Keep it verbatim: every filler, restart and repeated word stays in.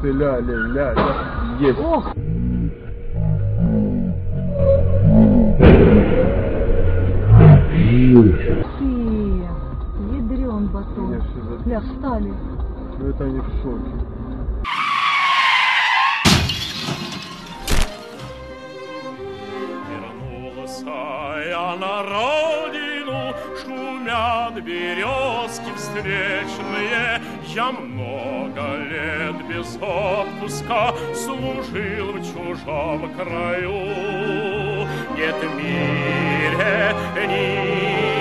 ты, ля-ля-ля-ля. Есть. Ох! Ты, ядрен батон. Бля, встали. Ну это они в шоке. Вернулся я на родину, шумят березки встречные. Я много лет без отпуска служил в чужом краю. Нет в мире ни